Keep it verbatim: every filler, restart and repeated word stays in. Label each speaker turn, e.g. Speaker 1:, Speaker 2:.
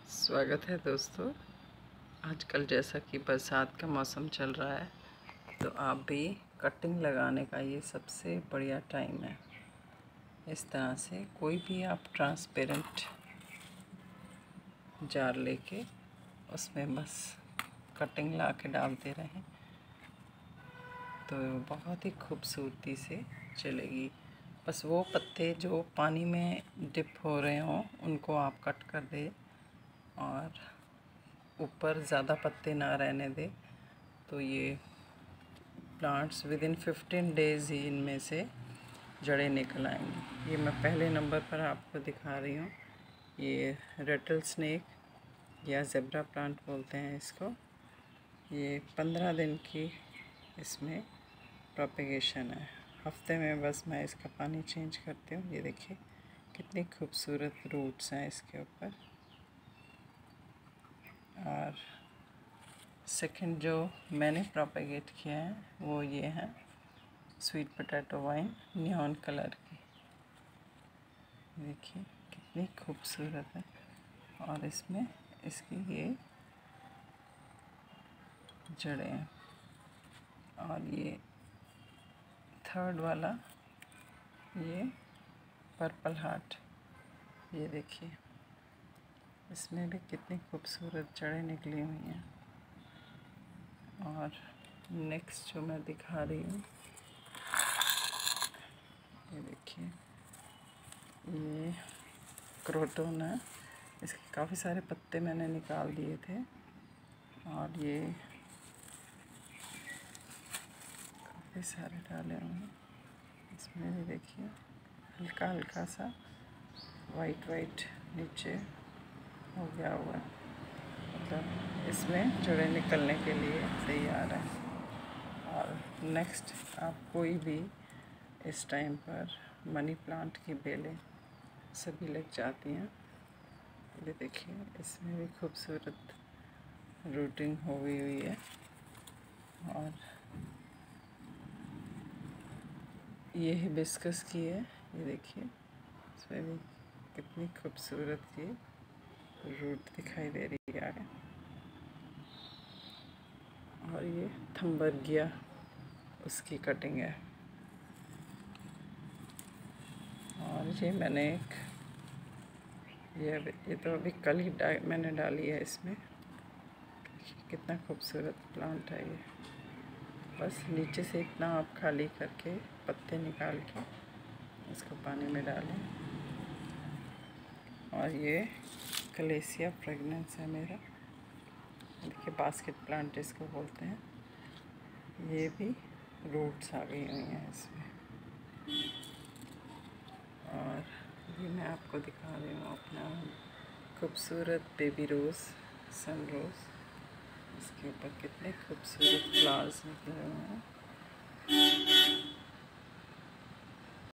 Speaker 1: स्वागत है दोस्तों। आजकल जैसा कि बरसात का मौसम चल रहा है तो आप भी कटिंग लगाने का ये सबसे बढ़िया टाइम है। इस तरह से कोई भी आप ट्रांसपेरेंट जार लेके उसमें बस कटिंग ला के डालते रहें तो बहुत ही खूबसूरती से चलेगी। बस वो पत्ते जो पानी में डिप हो रहे हों उनको आप कट कर दें और ऊपर ज़्यादा पत्ते ना रहने दें, तो ये plants within fifteen days ही इनमें से जड़ें निकल आएंगी। ये मैं पहले नंबर पर आपको दिखा रही हूँ। ये रेटल स्नेक या ज़ेब्रा प्लांट बोलते हैं इसको। ये पंद्रह दिन की इसमें प्रोपेगेशन है। हफ्ते में बस मैं इसका पानी चेंज करती हूँ। ये देखिए कितनी खूबसूरत रूट्स हैं इसके ऊपर। और सेकंड जो मैंने प्रोपेगेट किया है वो ये है sweet potato vine neon colour की। देखिए कितनी खूबसूरत है। और इसमें इसकी ये जड़ें हैं। और ये थर्ड वाला ये पर्पल हार्ट, ये देखिए इसमें भी कितनी खूबसूरत जड़ें निकली हुई हैं। और नेक्स्ट जो मैं दिखा रही हूँ ये देखिए ये क्रोटोन है। इसके काफ़ी सारे पत्ते मैंने निकाल दिए थे और ये काफ़ी सारे डाले हुए हैं। इसमें भी देखिए हल्का हल्का सा वाइट वाइट नीचे हो गया हुआ है, मतलब इसमें जड़ें निकलने के लिए तैयार है। और नेक्स्ट आप कोई भी इस टाइम पर मनी प्लांट की बेलें सभी लग जाती हैं। ये देखिए इसमें भी खूबसूरत रूटिंग हो गई हुई है। और ये हिबिस्कस की है। ये देखिए इसमें भी कितनी खूबसूरत की रूट दिखाई दे रही है आगे। और ये थम्बर्गिया उसकी कटिंग है। और ये मैंने एक ये ये तो अभी कल ही डा, मैंने डाली है इसमें। कितना खूबसूरत प्लांट है ये। बस नीचे से इतना आप खाली करके पत्ते निकाल के इसको पानी में डालें। और ये कलेसिया फ्रेगनेंस है मेरा। देखिए बास्केट प्लांट इसको बोलते हैं। ये भी रूट्स आ गई हुई हैं इसमें। और ये मैं आपको दिखा रही हूँ अपना खूबसूरत बेबी रोज़ सन रोज़। इसके ऊपर कितने खूबसूरत फ्लावर्स निकले हुए हैं।